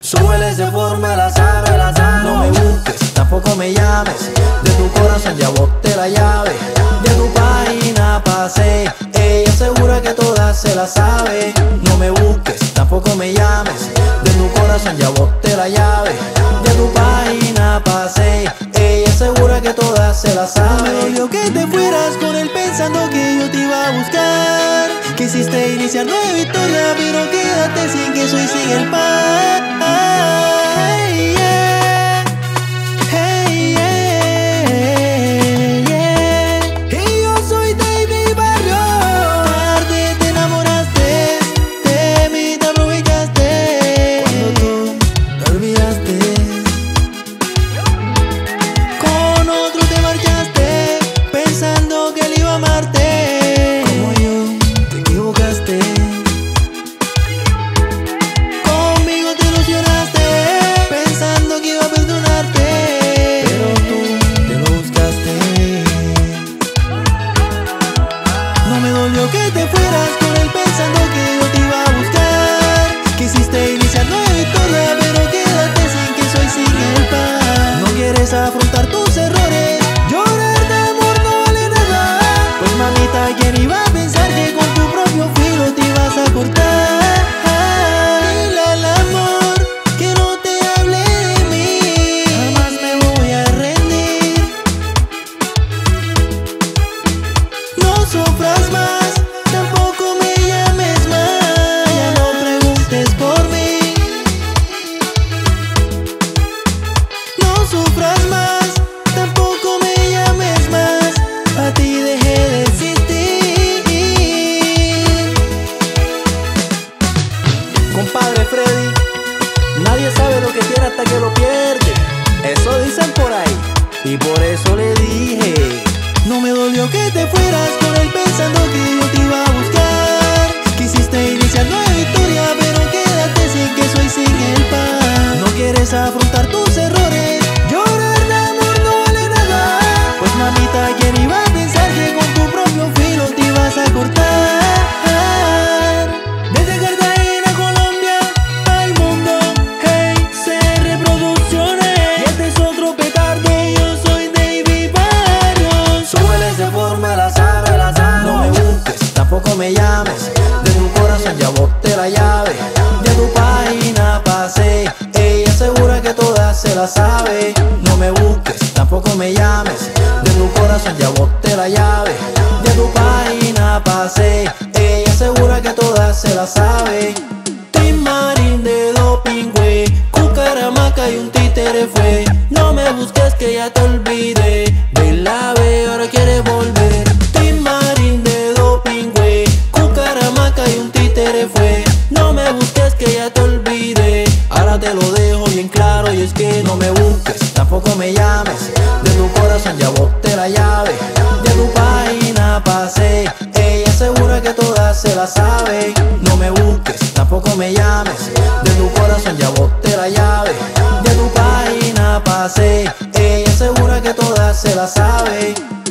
Súbele ese forma, la sabe, la sabe. No me busques, tampoco me llames. De tu corazón ya boté la llave. De tu página pasé. Ella segura que todas se la sabe. No me busques, tampoco me llames. De tu corazón ya boté la llave. De tu página pasé. Ella segura que todas se la sabe. Me dolió que te fueras con él pensando que yo te iba a buscar. Quisiste iniciar nueva historia, pero quédate sin queso y sin el pan. Hey, yeah. Hey, yeah, yeah. Y yo soy Davey Barrio. Tarde te enamoraste de mí, te aprovechaste. Cuando tú te olvidaste, con otro te marchaste, pensando que él iba a amarte. Como yo, te equivocaste. Conmigo te ilusionaste, pensando que iba a perdonarte, pero tú te lo buscaste. No me dolió que te fueras con él pensando que yo te iba a buscar. Quisiste iniciar nueva historia, pero quédate sin queso y sin el pan. No quieres afrontar tus errores, llorar de amor no vale nada. Pues mamita, ¿quién iba a pensar que con tu propio filo te ibas a cortar? Dile al amor que no te hable de mí, jamás me voy a rendir. No sufras más, tampoco me llames más, ya no preguntes por mí. No sufras más, tampoco me llames más, a ti dejé de existir. Compadre Freddy, nadie sabe lo que tiene hasta que lo pierde. Eso dicen por ahí, y por eso le dije. No me dolió que te fueras con él pensando que yo te iba a buscar. Quisiste iniciar nueva historia, pero quédate sin queso y sin el pan. No quieres afrontar tus errores, llorar de amor no vale nada. Pues mamita, ¿quién iba a pensar que con tu propio filo te ibas a cortar? Desde Cartagena, Colombia, al mundo, hey, CR Producciones. Y este es otro petardo, yo soy Davey Barrio. Súbele ese forma, la sabe, la sabe. No me busques, tampoco me llames. De tu corazón ya boté la llave. De tu página pasé. Ella segura que todas se la sabe. No me busques, tampoco me llames. De tu corazón ya boté la llave. De tu página pasé. Ella segura que todas se la sabe. Timarín de doping, güey, cucaramaca y un títere fue. No me busques que ya te olvidé. Vela, ve, ahora quieres volver. Timarín de doping, güey, cucaramaca y un títere fue. No me busques que ya te olvidé. Ahora te lo dejo bien claro y es que No me busques, tampoco me llames. De tu corazón ya boté la llave. De tu página pasé. Ella segura que todas se la sabe. No me busques, tampoco me llames. De tu corazón ya boté la llave. De tu página pasé. Ella segura que todas se la sabe.